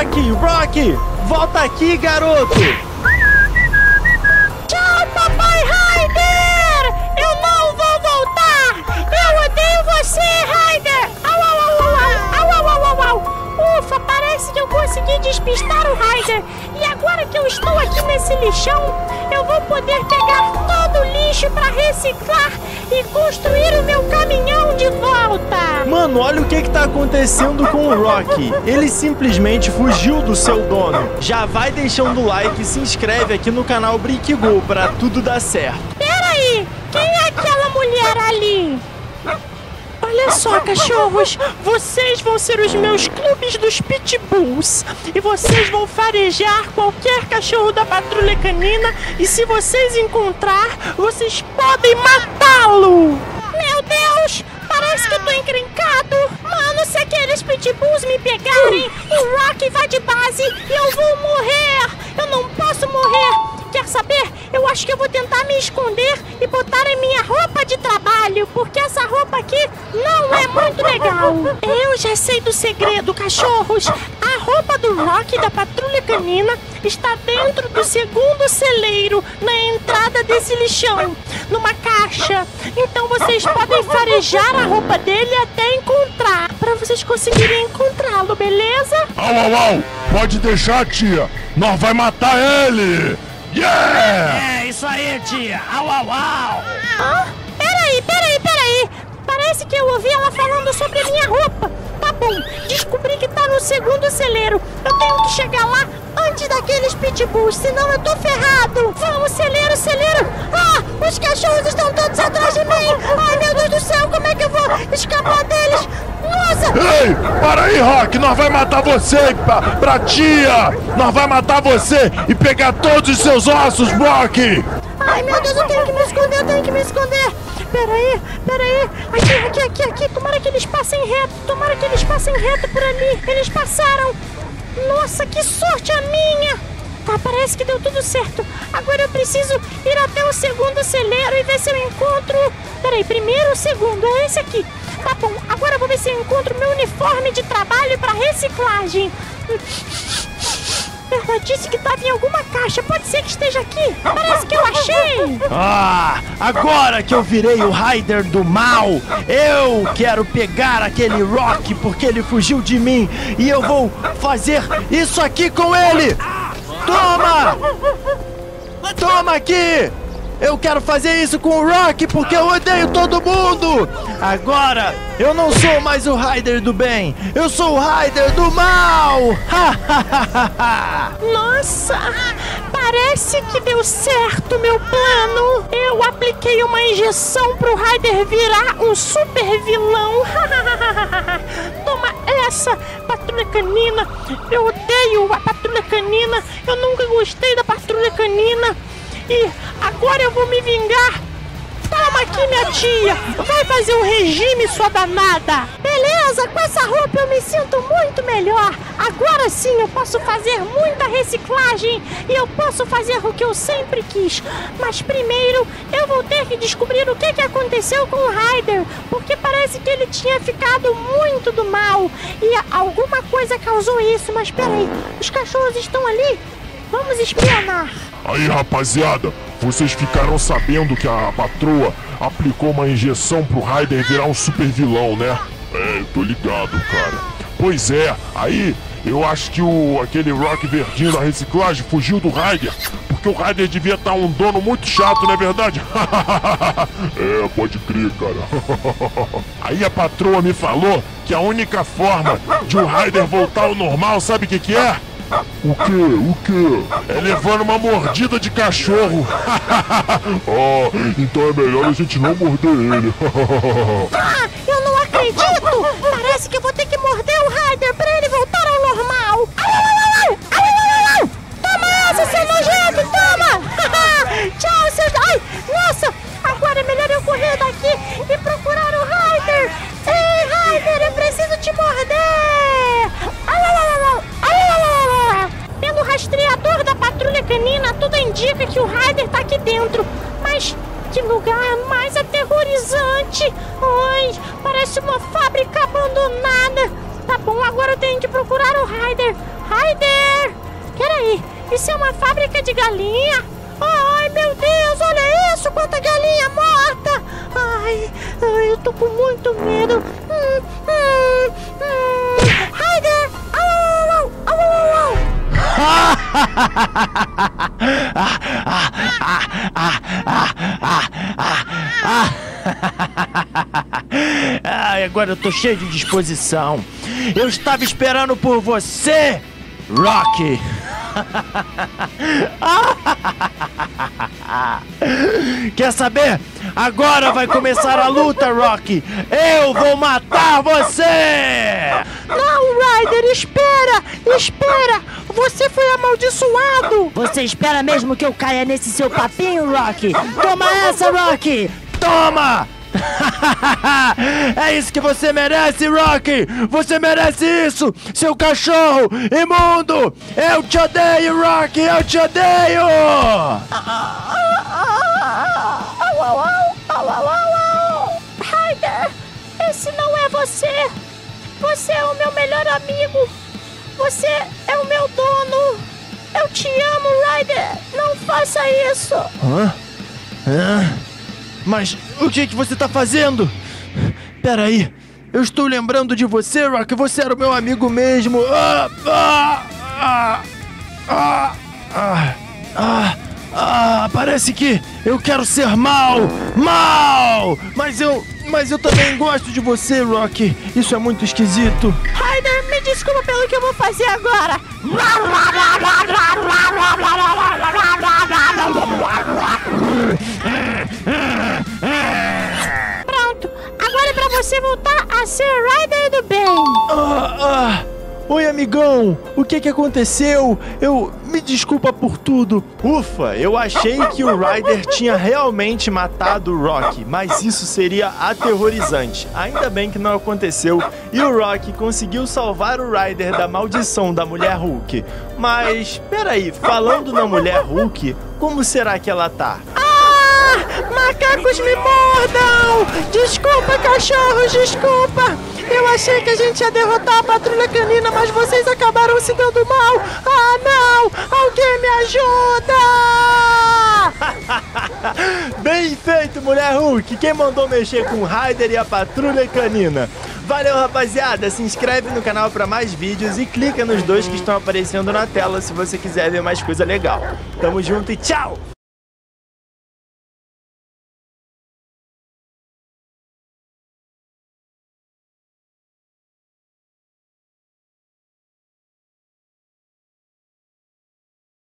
Rocky, volta aqui, garoto! Tchau, papai Ryder! Eu não vou voltar! Eu odeio você, Ryder! Au, au, au, au, au, au, au, au. Ufa, parece que eu consegui despistar o Ryder. E agora que eu estou aqui nesse lixão, eu vou poder pegar todo o lixo para reciclar e construir o meu caminhão de volta. Mano, olha o que tá acontecendo com o Rocky. Ele simplesmente fugiu do seu dono. Já vai deixando o like e se inscreve aqui no canal Brick Go pra tudo dar certo. Pera aí, quem é aquela mulher ali? Olha só, cachorros, vocês vão ser os meus clubes dos pitbulls e vocês vão farejar qualquer cachorro da patrulha canina e se vocês encontrar, vocês podem matá-lo! Meu Deus, parece que eu tô encrencado! Mano, se aqueles pitbulls me pegarem, o Rocky vai de base e eu vou morrer! Eu não posso morrer! Quer saber? Eu acho que eu vou tentar me esconder e botar a minha roupa de trabalho, porque essa roupa aqui não é muito legal. Eu já sei do segredo, cachorros. A roupa do Rocky da patrulha canina está dentro do segundo celeiro, na entrada desse lixão, numa caixa. Então vocês podem farejar a roupa dele até encontrar, para vocês conseguirem encontrá-lo, beleza? Au, au, au! Pode deixar, tia! Nós vai matar ele! Yeah! É, isso aí, tia! Au, au, au! Ah, peraí! Parece que eu ouvi ela falando sobre a minha roupa. Tá bom, descobri que tá no segundo celeiro. Eu tenho que chegar lá antes daqueles pitbulls, senão eu tô ferrado. Vamos, celeiro! Ah, os cachorros estão todos atrás de mim. Ai, meu Deus do céu, como é que eu vou escapar deles? Nossa! Ei, para aí, Rock! Nós vai matar você pra tia! Nós vai matar você e pegar todos os seus ossos, Rocky! Ai, meu Deus, eu tenho que me esconder. Peraí. Aqui. Tomara que eles passem reto por ali. Eles passaram. Nossa, que sorte a minha. Tá, parece que deu tudo certo. Agora eu preciso ir até o segundo celeiro e ver se eu encontro... Peraí, primeiro ou segundo? É esse aqui. Tá bom, agora eu vou ver se eu encontro meu uniforme de trabalho para reciclagem. Ela disse que estava em alguma caixa. Pode ser que esteja aqui. Parece que eu achei. Ah, agora que eu virei o Ryder do mal, eu quero pegar aquele Rocky porque ele fugiu de mim e eu vou fazer isso aqui com ele. Toma aqui. Eu quero fazer isso com o Rocky porque eu odeio todo mundo! Agora, eu não sou mais o Ryder do bem, eu sou o Ryder do mal! Nossa, parece que deu certo meu plano! Eu apliquei uma injeção pro Ryder virar um super vilão! Toma essa, patrulha canina! Eu odeio a patrulha canina! Eu nunca gostei da patrulha canina! E agora eu vou me vingar. Toma aqui, minha tia. Vai fazer um regime, sua danada. Beleza, com essa roupa eu me sinto muito melhor. Agora sim eu posso fazer muita reciclagem e eu posso fazer o que eu sempre quis. Mas primeiro eu vou ter que descobrir o que aconteceu com o Ryder, porque parece que ele tinha ficado muito do mal e alguma coisa causou isso. Mas peraí, os cachorros estão ali? Vamos espionar. Aí, rapaziada, vocês ficaram sabendo que a patroa aplicou uma injeção pro Ryder virar um super vilão, né? É, eu tô ligado, cara. Pois é, aí eu acho que aquele Rock verdinho da reciclagem fugiu do Ryder, porque o Ryder devia estar um dono muito chato, não é verdade? É, pode crer, cara. Aí a patroa me falou que a única forma de o Ryder voltar ao normal, sabe o que é? O quê? É levando uma mordida de cachorro. Oh, então é melhor a gente não morder ele. Ah, eu não acredito! Parece que eu vou ter que morder o Ryder pra ele voltar ao normal. Toma essa, seu nojento, toma! Tchau, seus... Ai, nossa! Agora é melhor eu correr daqui e procurar o Ryder. Ei, Ryder, eu preciso te morder! Pelo rastreador da patrulha canina, tudo indica que o Ryder tá aqui dentro. Mas que lugar mais aterrorizante! Ai, parece uma fábrica abandonada. Tá bom, agora eu tenho que procurar o Ryder. Ryder? Isso é uma fábrica de galinha? Ai, meu Deus, olha isso, quanta galinha morta! Ai, eu tô com muito medo. Ryder! Au, au, au, au. Ai, agora eu tô cheio de disposição. Eu estava esperando por você, Rocky. Quer saber? Agora vai começar a luta, Rocky. Eu vou matar você! Não, Ryder, espera! Espera! Você foi amaldiçoado! Você espera mesmo que eu caia nesse seu papinho, Rocky? Toma essa, Rocky! Toma! É isso que você merece, Rocky! Você merece isso, seu cachorro imundo! Eu te odeio, Rocky! Eu te odeio! Ryder, esse não é você! Você é o meu melhor amigo! Você é o meu dono! Eu te amo, Ryder! Não faça isso! Mas o que você tá fazendo? Peraí, eu estou lembrando de você, Rocky. Você era o meu amigo mesmo. Parece que eu quero ser mal! Mas eu também gosto de você, Rocky. Isso é muito esquisito. Ryder, me desculpa pelo que eu vou fazer agora. Pronto, agora é pra você voltar a ser Ryder do bem. Oi, amigão. O que aconteceu? Me desculpa por tudo. Ufa, eu achei que o Ryder tinha realmente matado o Rocky, mas isso seria aterrorizante. Ainda bem que não aconteceu e o Rocky conseguiu salvar o Ryder da maldição da Mulher Hulk. Mas, peraí, falando na Mulher Hulk, como será que ela tá? Macacos me mordam! Desculpa, cachorros, desculpa! Eu achei que a gente ia derrotar a patrulha canina, mas vocês acabaram se dando mal! Ah, não! Alguém me ajuda! Bem feito, Mulher Hulk! Quem mandou mexer com o Ryder e a patrulha canina? Valeu, rapaziada! Se inscreve no canal para mais vídeos e clica nos 2 que estão aparecendo na tela se você quiser ver mais coisa legal. Tamo junto e tchau!